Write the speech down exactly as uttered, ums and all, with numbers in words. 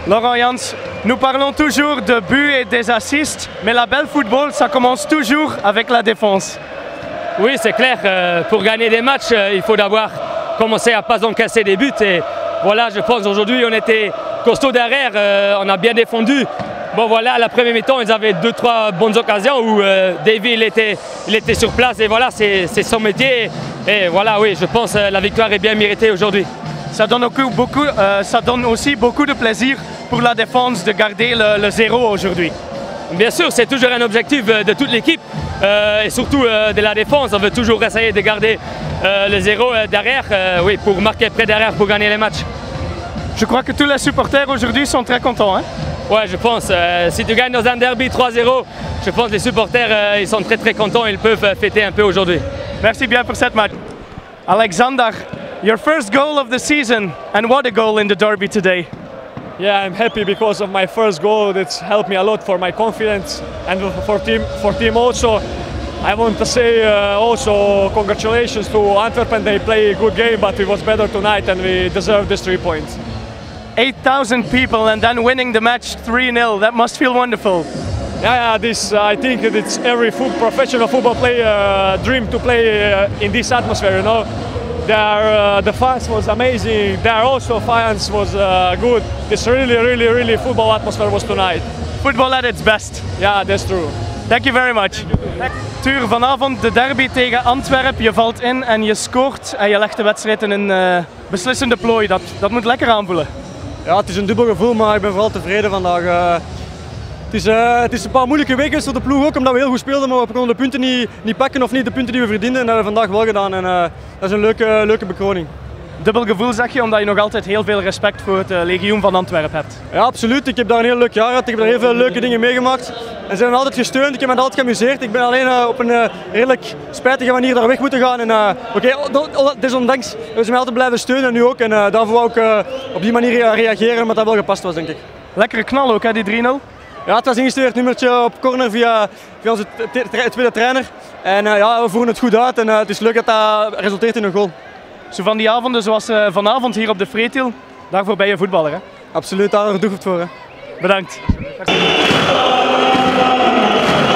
Laurent Jans, nous parlons toujours de buts et des assists, mais la belle football, ça commence toujours avec la défense. Oui, c'est clair. Euh, pour gagner des matchs, euh, il faut d'abord commencer à pas encaisser des buts. Et voilà, je pense aujourd'hui, on était costaud derrière, euh, on a bien défendu. Bon voilà, à la première mi-temps, ils avaient deux, trois bonnes occasions où euh, Davy il était, il était sur place et voilà, c'est son métier. Et, et voilà, oui, je pense que la victoire est bien méritée aujourd'hui. Ça donne, beaucoup, beaucoup, euh, ça donne aussi beaucoup de plaisir pour la défense de garder le, le zéro aujourd'hui. Bien sûr, c'est toujours un objectif de toute l'équipe euh, et surtout euh, de la défense. On veut toujours essayer de garder euh, le zéro derrière, euh, oui, pour marquer près derrière pour gagner les matchs. Je crois que tous les supporters aujourd'hui sont très contents. Hein? Ouais, je pense. Euh, si tu gagnes dans un derby trois zéro, je pense que les supporters euh, ils sont très très contents. Ils peuvent fêter un peu aujourd'hui. Merci bien pour cette match. Alexander, your first goal of the season, and what a goal in the derby today. Yeah, I'm happy because of my first goal. It's helped me a lot for my confidence and for team for team also. I want to say uh, also congratulations to Antwerpen. They play a good game, but it was better tonight and we deserve this three points. eight thousand people and then winning the match three nil. That must feel wonderful. Yeah, yeah this uh, I think it's every foot, professional football player uh, dream to play uh, in this atmosphere. You know, there uh, the fans was amazing. There also fans was uh, good. It's really, really, really football atmosphere was tonight. Football at its best. Yeah, that's true. Thank you very much. Tuur, vanavond de derby tegen Antwerpen. Je valt in en je scoort en je legt de wedstrijd in een uh, beslissende plooi. Dat, dat moet lekker aanvoelen. Ja, het is een dubbel gevoel, maar ik ben vooral tevreden vandaag. Uh, het, is, uh, het is een paar moeilijke weken voor de ploeg ook, omdat we heel goed speelden, maar we konden de punten niet, niet pakken of niet de punten die we verdienden. En dat hebben we vandaag wel gedaan en uh, dat is een leuke, leuke bekroning. Dubbel gevoel zeg je, omdat je nog altijd heel veel respect voor het uh, legioen van Antwerpen hebt. Ja, absoluut. Ik heb daar een heel leuk jaar gehad. Ik heb daar heel veel leuke dingen meegemaakt. En ze hebben altijd gesteund. Ik heb me altijd geamuseerd. Ik ben alleen uh, op een uh, redelijk spijtige manier daar weg moeten gaan. En uh, oké, okay, desondanks hebben ze mij altijd blijven steunen en nu ook. En uh, daarvoor wou ik uh, op die manier reageren, omdat dat wel gepast was, denk ik. Lekkere knal ook, hè, die drie nul? Ja, het was ingestuurd nummertje op corner via, via onze tweede trainer. En uh, ja, we voeren het goed uit en uh, het is leuk dat dat resulteert in een goal. Zo van die avonden zoals uh, vanavond hier op de Vreetiel, daarvoor ben je voetballer, hè? Absoluut, daar doe ik het voor. Hè. Bedankt.